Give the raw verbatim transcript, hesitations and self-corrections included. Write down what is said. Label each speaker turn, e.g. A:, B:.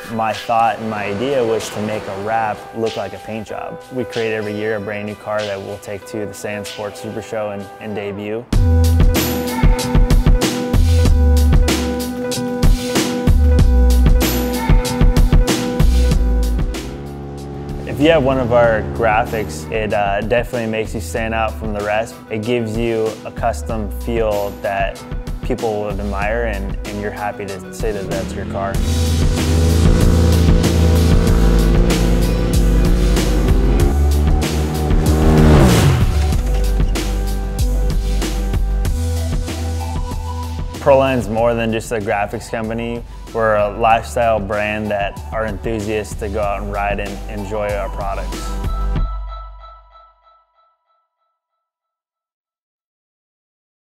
A: My thought and my idea was to make a wrap look like a paint job. We create every year a brand new car that we'll take to the Sand Sports Super Show and, and debut. If you have one of our graphics, it uh, definitely makes you stand out from the rest. It gives you a custom feel that people would admire, and, and you're happy to say that that's your car. Proline's more than just a graphics company. We're a lifestyle brand that are enthusiasts to go out and ride and enjoy our products.